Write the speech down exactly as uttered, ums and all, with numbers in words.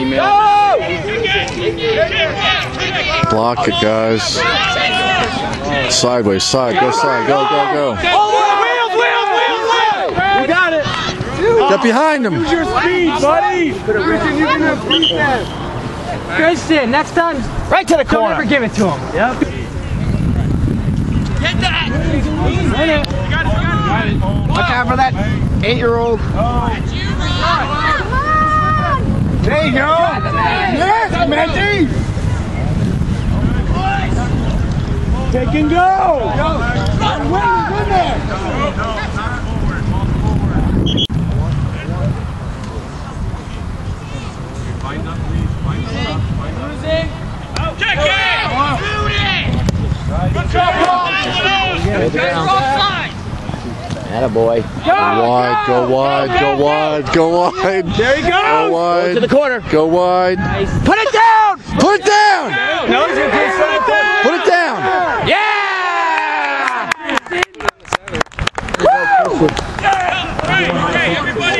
email. Block it, guys. Sideways, side, go side, go, go, go. Wheels, wheels, wheels, wheels! You got it! Get behind him. Use your speed, buddy! Christian, you can have speed now. Christian, next time, right to the corner. Don't ever give it to him. Yep. Get that! Look out for that eight-year-old. There you go! Yes, Maggie! Take and go! Go! Run, win there! Check it! Shoot it! Good job, Attaboy. Go wide, go wide, go wide, go wide. There you go! Go wide. To the corner. Go wide. Put it down! Put it down! No, he's gonna put it down. Put it down! Yeah! Okay, okay, everybody.